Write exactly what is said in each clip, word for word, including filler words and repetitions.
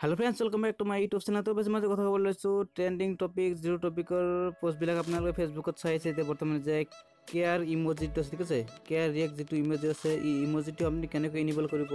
Hello friends, welcome back to my YouTube channel. तो बस मैं কথা ক'ব লৈছোঁ ট্ৰেণ্ডিং টপিক জিৰ' টপিকৰ পোষ্টবিলাক আপোনালোকে ফেচবুকত চাইছে। এতিয়া বৰ্তমান যে কেয়াৰ ইমোজিটো আছে, ঠিক আছে, কেয়াৰ ৰিয়েক্ট যিটো ইমোজি আছে, এই ইমোজিটো আপুনি কেনেকৈ ইনেবল কৰিব,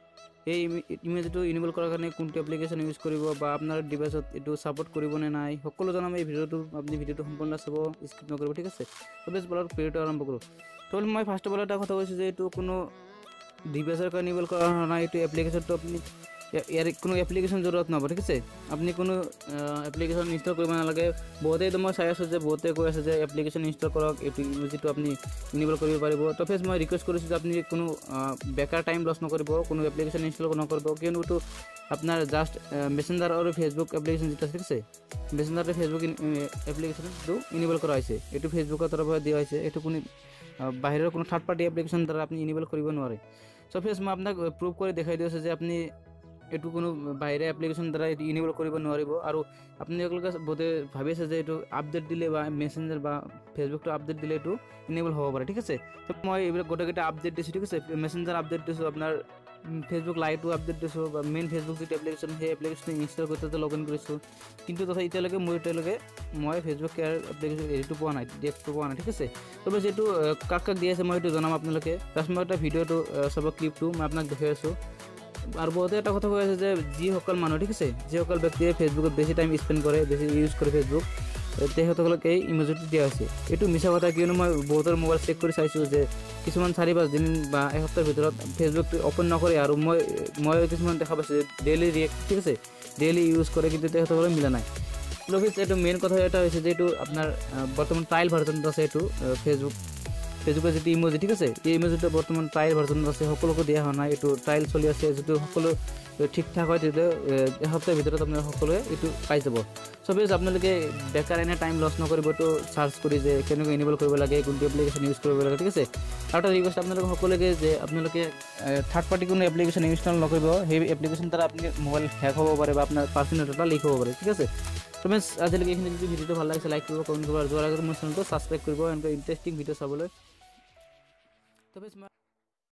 এই ইমেজটো ইনেবল কৰাৰ কাৰণে কোনটো এপ্লিকেশ্যন ইউজ কৰিব বা আপোনাৰ ডিভাইচত এইটো ছাপোৰ্ট কৰিব নে নাই, সকলো জনাম এই ভিডিঅ'টো। আপুনি ভিডিঅ'টো সম্পূৰ্ণ চাব, স্কিপ নকৰিব, ঠিক আছে। তো বেছ বলক ভিডিঅ'টো আৰম্ভ কৰোঁ। তো মই ফাৰ্ষ্ট অফ অল এটা কথা কৈছোঁ যে এইটো কোনো ডিভাইচৰ কাৰণে ইনেবল কৰা নাই। এইটো এপ্লিকেশ্যনটো আপুনি ইয়াৰ কোনো এপ্লিকেশ্যন জৰুৰত নহ'ব, ঠিক আছে। আপুনি কোনো এপ্লিকেশ্যন ইনষ্টল কৰিব নালাগে। বহুতে একদম মই চাই আছোঁ যে বহুতে কৈ আছে যে এপ্লিকেশ্যন ইনষ্টল কৰক, এইটো ইমোজিটো আপুনি ইনেবল কৰিব পাৰিব। তো ফেচ মই ৰিকুৱেষ্ট কৰিছোঁ যে আপুনি কোনো বেকাৰ টাইম লছ নকৰিব, কোনো এপ্লিকেশ্যন ইনষ্টল নকৰিব, কিয়নো এইটো আপোনাৰ জাষ্ট মেছেঞ্জাৰ আৰু ফেচবুক এপ্লিকেশ্যন যিটো আছে, ঠিক আছে, মেছেঞ্জাৰ আৰু ফেচবুক এপ্লিকেশ্যনটো ইনেবল কৰা হৈছে। এইটো ফেচবুকৰ তৰফৰ পৰা দিয়া হৈছে। এইটো কোনো বাহিৰৰ কোনো থাৰ্ড পাৰ্টি এপ্লিকেশ্যন দ্বাৰা আপুনি ইনেবল কৰিব নোৱাৰে। চ' ফেচ মই আপোনাক প্ৰুভ কৰি দেখাই দি আছোঁ যে আপুনি এইটো কোনো বাহিৰে এপ্লিকেশ্যন দ্বাৰা এইটো ইনেবল কৰিব নোৱাৰিব। আৰু আপোনালোকে বহুতে ভাবি আছে যে এইটো আপডেট দিলে বা মেছেঞ্জাৰ বা ফেচবুকটো আপডেট দিলে এইটো ইনেবল হ'ব পাৰে, ঠিক আছে। তো মই এইবিলাক গোটেইকেইটা আপডেট দিছোঁ, ঠিক আছে। মেছেঞ্জাৰ আপডেট দিছোঁ, আপোনাৰ ফেচবুক লাইভটো আপডেট দিছোঁ, বা মেইন ফেচবুক যিটো এপ্লিকেশ্যন সেই এপ্লিকেশ্যনটো ইনষ্টল কৰি তাতে লগ ইন কৰিছোঁ। কিন্তু তথা এতিয়ালৈকে মোৰ এতিয়ালৈকে মই ফেচবুক কেয়াৰ এপ্লিকেশ্যন এইটো পোৱা নাই, ডেস্কটো পোৱা নাই, ঠিক আছে। তো বেছ এইটো কাক কাক দি আছে মই এইটো জনাম আপোনালোকে। জাষ্ট মই এটা ভিডিঅ'টো চব ক্লিপটো মই আপোনাক দেখাই আছোঁ। আৰু বহুতে এটা কথা কৈ আছে যে যিসকল মানুহ, ঠিক আছে, যিসকল ব্যক্তিয়ে ফেচবুকত বেছি টাইম স্পেণ্ড কৰে, বেছি ইউজ কৰে ফেচবুক, তেখেতসকলক এই ইমোজিটো দিয়া হৈছে। এইটো মিছা কথা, কিয়নো মই বহুতৰ মোবাইল চেক কৰি চাইছোঁ যে কিছুমান চাৰি পাঁচদিন বা এসপ্তাহৰ ভিতৰত ফেচবুকটো অ'পেন নকৰে। আৰু মই মই কিছুমান দেখা পাইছোঁ যে ডেইলি ৰিয়েক্ট, ঠিক আছে, ডেইলি ইউজ কৰে, কিন্তু তেখেতসকলে মিলা নাই। প্লভিছ এইটো মেইন কথা এটা হৈছে যে এইটো আপোনাৰ বৰ্তমান ট্ৰায়েল ভাৰ্জনত আছে। এইটো ফেচবুক ফেচবুকৰ যিটো ইমোজি, ঠিক আছে, এই ইমোজিটো বৰ্তমান ট্ৰায়েল ভাৰ্জনত আছে, সকলোকে দিয়া হোৱা নাই। এইটো ট্ৰায়েল চলি আছে। যিটো সকলো ঠিক ঠাক হয় তেতিয়া এসপ্তাহৰ ভিতৰত আপোনালোকে সকলোৱে এইটো পাই যাব। চবেই আপোনালোকে বেকাৰ এনে টাইম লছ নকৰিব, এইটো চাৰ্চ কৰি যে কেনেকৈ ইনেবল কৰিব লাগে, কোনটো এপ্লিকেশ্যন ইউজ কৰিব লাগে, ঠিক আছে। আৰু এটা ৰিকুৱেষ্ট আপোনালোকে সকলোকে যে আপোনালোকে থাৰ্ড পাৰ্টি কোনো এপ্লিকেশ্যন ইনষ্টল নকৰিব। সেই এপ্লিকেশ্যন দ্বাৰা আপুনি মোবাইল হেক হ'ব পাৰে বা আপোনাৰ পাৰ্চনেল ডাটা লিক হ'ব পাৰে, ঠিক আছে। তো মেছ আজিলৈকে এইখিনি যদি ভিডিঅ'টো ভাল লাগিছে লাইক কৰিব, কমেণ্ট কৰিব, আৰু যোৱাৰ আগত মোৰ চেনেলটো ছাবস্ক্ৰাইব কৰিব এনেকৈ ইণ্টাৰেষ্টিং ভিডিঅ' চাবলৈ। তো বেছ মই